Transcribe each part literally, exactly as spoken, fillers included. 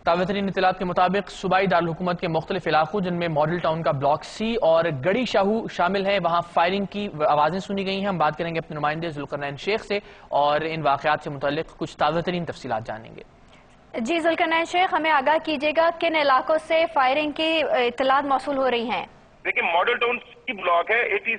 تازہ ترین اطلاعات کے مطابق صوبائی دارالحکومت کے مختلف علاقوں جن میں ماڈل ٹاؤن کا بلاک سی اور گڑی شاہو شامل ہے وہاں فائرنگ کی آوازیں سنی گئی ہیں. ہم بات کریں گے اپنے نمائندے ذوالقرنین شیخ سے اور ان واقعات سے متعلق کچھ تازہ ترین تفصیلات جانیں گے. جی ذوالقرنین شیخ، ہمیں آگاہ کیجیے گا کن علاقوں سے فائرنگ کی اطلاعات موصول ہو رہی ہیں؟ دیکھیں، ماڈل ٹاؤن سی بلاک ہے ایٹی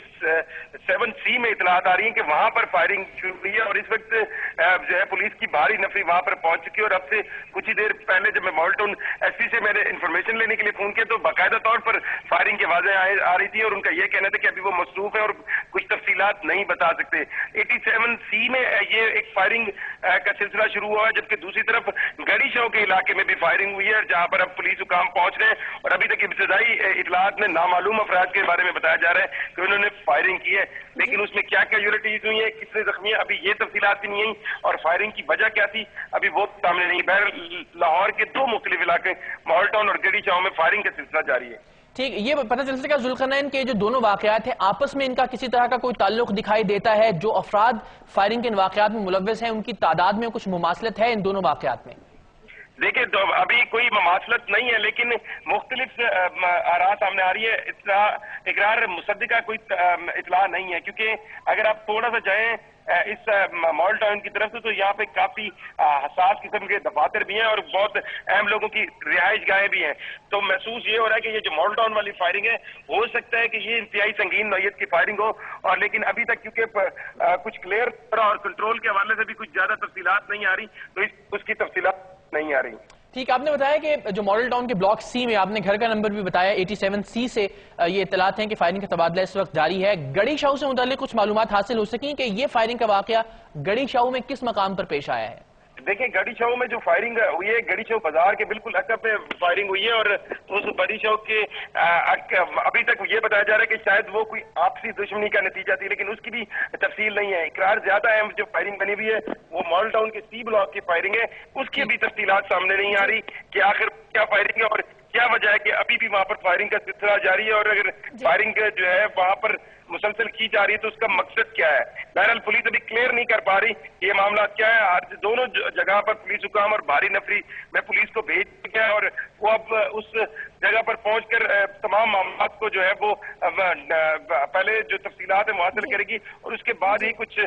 سیون سی میں اطلاعات آ رہی ہیں کہ وہاں پر فائرنگ شروع ہوئی ہے اور اس وقت جو ہے پولیس کی بھاری نفری وہاں پر پہنچ چکی ہے. اور اب سے کچھ ہی دیر پہلے جب میں ماڈل ٹاؤن ایس پی سے میں نے انفارمیشن لینے کے لیے فون کیا تو باقاعدہ طور پر فائرنگ کی آوازیں آ رہی تھی اور ان کا یہ کہنا تھا کہ ابھی وہ مصروف ہے اور کچھ تفصیلات نہیں بتا سکتے. ایٹی سیون سی میں یہ ایک فائرنگ کا سلسلہ شروع ہوا ہے، جبکہ دوسری طرف گڑی شاہو کے علاقے میں بھی فائرنگ ہوئی ہے جہاں پر اب پولیس حکام پہنچ رہے ہیں اور ابھی تک ابتدائی اطلاعات میں نامعلوم افراد کے بارے میں بتایا جا رہا ہے کہ انہوں نے فائرنگ کی ہے، لیکن اس میں کیا کیجولیٹیز ہوئی ہیں، کتنے زخمی ہیں، ابھی یہ تفصیلات بھی نہیں ہیں اور فائرنگ کی وجہ کیا تھی ابھی وہ سامنے نہیں. بہرحال لاہور کے دو مختلف علاقے ماڈل ٹاؤن اور گڑی شاہو میں فائرنگ کا سلسلہ جاری ہے. ٹھیک، یہ پتہ چل سکتا ہے ذوالقرنین کے جو دونوں واقعات ہیں آپس میں ان کا کسی طرح کا کوئی تعلق دکھائی دیتا ہے؟ جو افراد فائرنگ کے ان واقعات میں ملوث ہیں ان کی تعداد میں کچھ مماثلت ہے ان دونوں واقعات میں؟ دیکھیں، ابھی کوئی مماثلت نہیں ہے لیکن مختلف آراء سامنے آ رہی ہے. اقرار مصدقہ کوئی اطلاع نہیں ہے کیونکہ اگر آپ تھوڑا سا جائیں اس ماڈل ٹاؤن کی طرف سے تو یہاں پہ کافی حساس قسم کے دفاتر بھی ہیں اور بہت اہم لوگوں کی رہائش گاہیں بھی ہیں. تو محسوس یہ ہو رہا ہے کہ یہ جو ماڈل ٹاؤن والی فائرنگ ہے ہو سکتا ہے کہ یہ انتہائی سنگین نوعیت کی فائرنگ ہو اور لیکن ابھی تک کیونکہ کچھ کلیئر اور کنٹرول کے حوالے سے بھی کچھ زیادہ تفصیلات نہیں آ رہی تو اس کی تفصیلات نہیں آ رہی. ٹھیک، آپ نے بتایا کہ جو ماڈل ٹاؤن کے بلاک سی میں آپ نے گھر کا نمبر بھی بتایا ایٹی سیون سی سے یہ اطلاعات ہیں کہ فائرنگ کا تبادلہ اس وقت جاری ہے. گڑی شاہو سے متعلق کچھ معلومات حاصل ہو سکیں کہ یہ فائرنگ کا واقعہ گڑی شاہو میں کس مقام پر پیش آیا ہے؟ دیکھیں، گڑی شاہو میں جو فائرنگ ہوئی ہے گڑی شاہو بازار کے بالکل عقب پہ فائرنگ ہوئی ہے اور اس گڑی شاہو کے ابھی تک یہ بتایا جا رہا ہے کہ شاید وہ کوئی آپسی دشمنی کا نتیجہ تھی لیکن اس کی بھی تفصیل نہیں ہے. اقرار زیادہ اہم جو فائرنگ بنی ہوئی ہے وہ ماڈل ٹاؤن کے سی بلاک کی فائرنگ ہے، اس کی بھی تفصیلات سامنے نہیں آ رہی کہ آخر کیا فائرنگ ہے اور کیا وجہ ہے کہ ابھی بھی وہاں پر فائرنگ کا سلسلہ جاری ہے اور اگر فائرنگ جو ہے وہاں پر مسلسل کی جا رہی ہے تو اس کا مقصد کیا ہے. بہرحال پولیس ابھی کلیئر نہیں کر پا رہی یہ معاملات کیا ہے. دونوں جگہ پر پولیس حکام اور بھاری نفری میں پولیس کو بھیج دیا ہے اور وہ اب اس جگہ پر پہنچ کر تمام معاملات کو جو ہے وہ پہلے جو تفصیلات ہے وہ حاصل کرے گی اور اس کے بعد ہی کچھ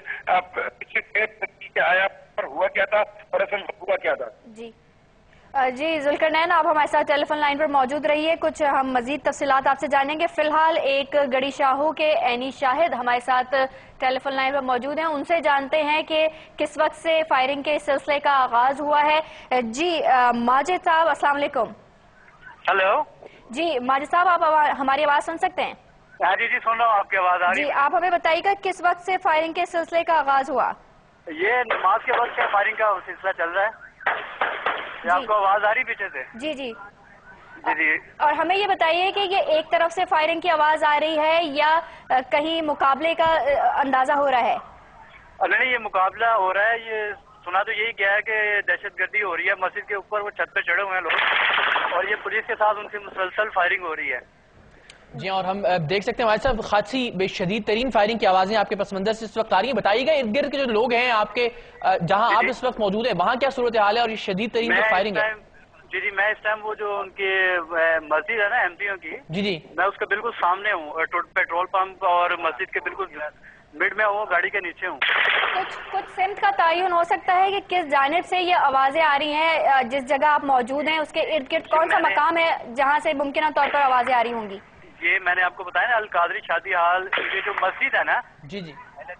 آیا پر ہوا کیا تھا اور اصل ہوا کیا تھا. جی جی ذوالقرنین، آپ ہمارے ساتھ ٹیلی فون لائن پر موجود رہیے، کچھ ہم مزید تفصیلات آپ سے جانیں گے. فی الحال ایک گڑی شاہو کے عینی شاہد ہمارے ساتھ ٹیلی فون لائن پر موجود ہیں، ان سے جانتے ہیں کہ کس وقت سے فائرنگ کے سلسلے کا آغاز ہوا ہے. جی ماجد صاحب، السلام علیکم. ہلو. جی ماجد صاحب، آپ ہماری آواز سن سکتے ہیں؟ ہاں جی جی سن رہا ہوں، آپ کی آواز آ رہی ہے. جی آپ ہمیں بتائیے گا کس وقت سے فائرنگ کے سلسلے کا آغاز ہوا؟ یہ نماز کے وقت سے فائرنگ کا سلسلہ چل رہا ہے. آپ کو آواز آ رہی پیچھے سے؟ جی جی جی جی. اور ہمیں یہ بتائیے کہ یہ ایک طرف سے فائرنگ کی آواز آ رہی ہے یا کہیں مقابلے کا اندازہ ہو رہا ہے؟ نہیں، یہ مقابلہ ہو رہا ہے. یہ سنا تو یہی کیا ہے کہ دہشت گردی ہو رہی ہے مسجد کے اوپر، وہ چھت پہ چڑھے ہوئے ہیں لوگ اور یہ پولیس کے ساتھ ان کی مسلسل فائرنگ ہو رہی ہے. جی، اور ہم دیکھ سکتے ہیں ہمارے صاحب خاصی بے شدید ترین فائرنگ کی آوازیں آپ کے پس منظر سے اس وقت آ رہی ہیں. بتائیے گا ارد گرد کے جو لوگ ہیں آپ کے جہاں آپ اس وقت موجود ہیں وہاں کیا صورتحال ہے اور یہ شدید ترین جو فائرنگ ہے؟ جی جی میں اس ٹائم وہ جو ان کی مسجد ہے نا ایم پی او کی، جی جی میں اس کے بالکل سامنے ہوں، پیٹرول پمپ اور مسجد کے بالکل مڈ میں ہوں، گاڑی کے نیچے ہوں. کچھ کچھ سمت کا تعین ہو سکتا ہے کہ کس جانب سے یہ آوازیں آ رہی ہیں؟ جس جگہ آپ موجود ہیں اس کے ارد گرد کون سا مقام ہے جہاں سے ممکنہ طور پر آوازیں آ رہی ہوں گی؟ یہ میں نے آپ کو بتایا نا، القادری شادی ہال، یہ جو مسجد ہے نا، جی جی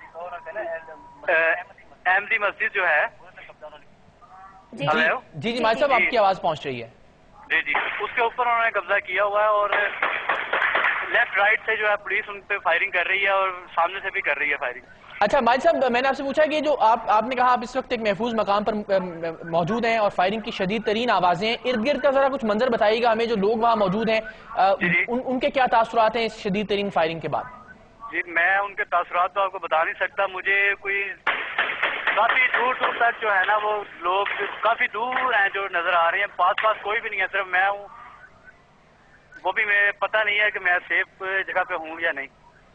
احمدی مسجد جو ہے. جی جی جی ماجد صاحب آپ کی آواز پہنچ رہی ہے. جی جی اس کے اوپر انہوں نے قبضہ کیا ہوا ہے اور لیفٹ رائٹ سے جو ہے پولیس ان پہ فائرنگ کر رہی ہے اور سامنے سے بھی کر رہی ہے فائرنگ. اچھا ماجد صاحب، میں نے آپ سے پوچھا کہ جو آپ آپ نے کہا آپ اس وقت ایک محفوظ مقام پر موجود ہیں اور فائرنگ کی شدید ترین آوازیں ہیں، ارد گرد کا ذرا کچھ منظر بتائیے گا ہمیں، جو لوگ وہاں موجود ہیں ان کے کیا تاثرات ہیں اس شدید ترین فائرنگ کے بعد؟ جی میں ان کے تاثرات تو آپ کو بتا نہیں سکتا. مجھے کوئی کافی دور دور تک جو ہے نا وہ لوگ کافی دور ہیں جو نظر آ رہے ہیں، پاس پاس کوئی بھی نہیں ہے، صرف میں ہوں. وہ بھی میں پتہ نہیں ہے کہ میں سیف جگہ پہ ہوں یا نہیں.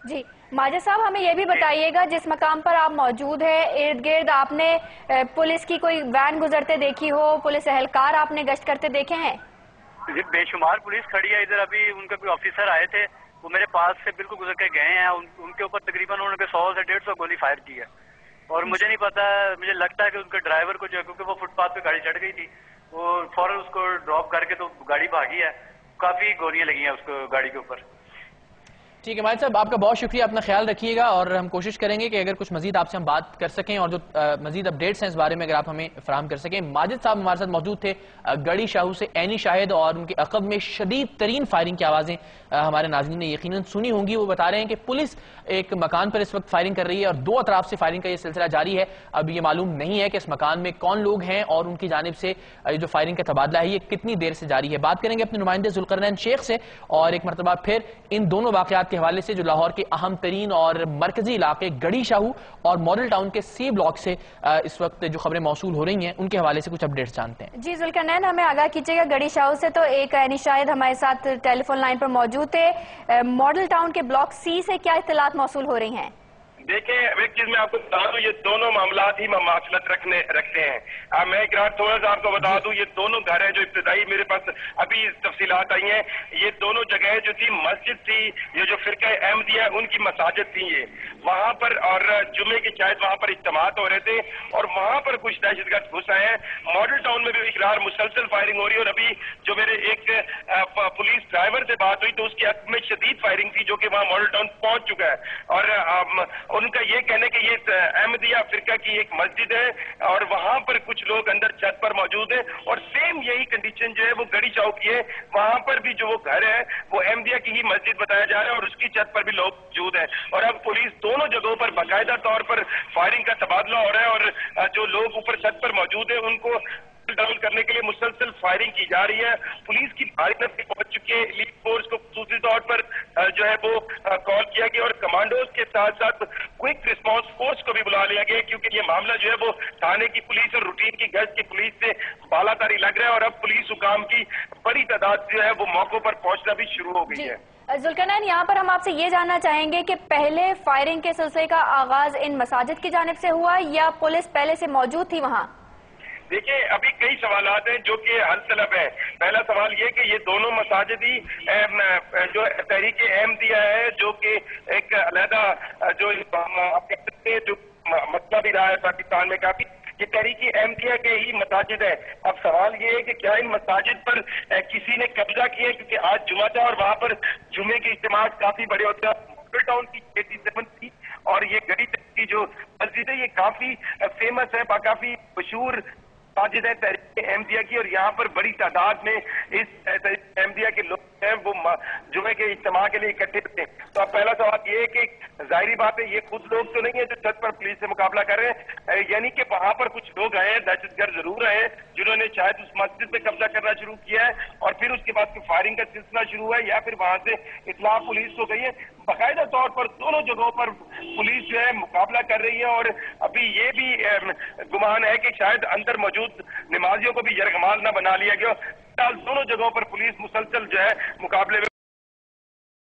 جی माजिद साहब, हमें ये भी बताइएगा जिस मकाम पर आप मौजूद है इर्द गिर्द आपने पुलिस की कोई वैन गुजरते देखी हो, पुलिस एहलकार आपने गश्त करते देखे हैं? जी बेशुमार पुलिस खड़ी है इधर। अभी उनके कोई ऑफिसर आए थे, वो मेरे पास से बिल्कुल गुजर के गए हैं। उन, उनके ऊपर तकरीबन उन्होंने सौ से डेढ़ सौ गोली फायर की है। और मुझे नहीं पता, मुझे लगता है कि उनके ड्राइवर को जो है, क्योंकि वो फुटपाथ पे गाड़ी चढ़ गई थी, वो फौरन उसको ड्रॉप करके तो गाड़ी भागी है। काफी गोलियां लगी हैं उसको गाड़ी के ऊपर। ठीक है माजिद साहब, आपका बहुत शुक्रिया, अपना ख्याल रखिएगा और हम कोशिश करेंगे कि अगर कुछ मजीद आपसे हम बात कर सकें और जो मजीद अपडेट्स हैं इस बारे में अगर आप हमें फराहम कर सकें। माजिद साहब हमारे साथ मौजूद थे गड़ी शाहू से एनी शाहिद, और उनके अक़ब में शदीद तरीन फायरिंग की आवाज़ें हमारे नाज़रीन ने यकीनन सुनी होंगी। वो बता रहे हैं कि पुलिस एक मकान पर इस वक्त फायरिंग कर रही है और दो अतराफ से फायरिंग का ये सिलसिला जारी है। अब ये मालूम नहीं है कि इस मकान में कौन लोग हैं और उनकी जानिब से जो फायरिंग का तबादला है ये कितनी देर से जारी है। बात करेंगे अपने नुमाइंदे जुल्करनैन शेख से और एक मरतबा फिर इन दोनों वाक़यात के हवाले से जो लाहौर के अहम तरीन और मरकजी इलाके गड़ी शाहू और मॉडल टाउन के सी ब्लॉक से इस वक्त जो खबरें मौसूल हो रही हैं उनके हवाले से कुछ अपडेट्स जानते हैं। जी जुल्करनैन, हमें आगाह कीजिएगा। गड़ी शाहू से तो एक एनी शाहिद हमारे साथ टेलीफोन लाइन पर मौजूद थे। मॉडल टाउन के ब्लॉक सी से क्या इत्तलात मौसूल हो रही हैं? देखिए, एक चीज मैं आपको बता दूं, ये दोनों मामलात ही ममासलत रखने रखते हैं। आ, मैं एक रात थोड़ा सा आपको बता दूं, ये दोनों घर हैं जो इब्तदाई मेरे पास अभी तफसीलात आई हैं। ये दोनों जगह जो थी मस्जिद थी, ये जो फिरका अहमदिया उनकी मसाजिद थी ये वहां पर, और जुमे की शायद वहां पर इज्तिमात हो रहे थे और वहां पर कुछ दहशतगर्द घुस आए हैं। मॉडल टाउन में भी इकरार मुसलसल फायरिंग हो रही है और अभी जो मेरे एक पुलिस ड्राइवर से बात हुई तो उसकी हक में शदीद फायरिंग थी जो कि वहां मॉडल टाउन पहुंच चुका है। और आ, उनका ये कहने कि ये अहमदिया फिरका की एक मस्जिद है और वहां पर कुछ लोग अंदर छत पर मौजूद हैं और सेम यही कंडीशन जो है वो गड़ी शाहू की है। वहां पर भी जो वो घर है वो अहमदिया की ही मस्जिद बताया जा रहा है और उसकी छत पर भी लोग मौजूद हैं। और अब पुलिस दोनों जगहों पर बाकायदा तौर पर फायरिंग का तबादला हो रहा है और जो लोग ऊपर छत पर मौजूद है उनको डाउन करने के लिए मुसलसल फायरिंग की जा रही है। पुलिस की भारी नफरी पहुंच चुकी है। एलीट फोर्स को दूसरी तौर पर जो है वो कॉल किया गया और कमांडोज के साथ साथ क्विक रिस्पांस फोर्स को भी बुला लिया गया क्योंकि ये मामला जो है वो थाने की पुलिस और रूटीन की गश्त की पुलिस से बालातारी लग रहा है और अब पुलिस हुकाम की बड़ी तादाद जो है वो मौकों पर पहुंचना भी शुरू हो गई है। जुल्करनैन, यहाँ पर हम आपसे ये जानना चाहेंगे कि पहले फायरिंग के सिलसिले का आगाज इन मसाजिद की जानिब से हुआ या पुलिस पहले से मौजूद थी वहाँ? देखिए, अभी कई सवालात हैं जो कि हल तलब है। पहला सवाल ये कि ये दोनों मसाजिद ही जो तहरीक अहमदिया है जो कि एक अलहदा जो जो मसला भी रहा है पाकिस्तान में काफी, ये तहरीक अहमदिया के ही मसाजिद है। अब सवाल ये है कि क्या इन मसाजिद पर किसी ने कब्जा किया, क्योंकि आज जुमा था और वहां पर जुमे के इज्तिमा काफी बड़े होते हैं। मॉडल टाउन की एटी सेवन थी और ये गड़ी की जो मस्जिद है ये काफी फेमस है, काफी मशहूर मस्जिद है तहरीक अहमदिया की और यहाँ पर बड़ी तादाद में इस तहरीक अहमदिया के लोग हैं वो जुमे के इज्तिमा के लिए इकट्ठे होते हैं। तो अब पहला सवाल ये है कि जाहिर बात है ये खुद लोग तो नहीं है जो छत पर पुलिस से मुकाबला कर रहे हैं, यानी कि वहां पर कुछ लोग आए हैं, दहशतगर्द जरूर आए हैं जिन्होंने शायद उस मस्जिद पे कब्जा करना शुरू किया है और फिर उसके बाद फायरिंग का सिलसिला शुरू हुआ है या फिर वहां से इत्तला पुलिस को गई है। बाकायदा तौर पर दोनों जगहों पर पुलिस जो है मुकाबला कर रही है और अभी ये भी गुमान है कि शायद अंदर मौजूद नमाजियों को भी यरगमाल न बना लिया गया। दोनों जगहों पर पुलिस मुसलसल जो है मुकाबले में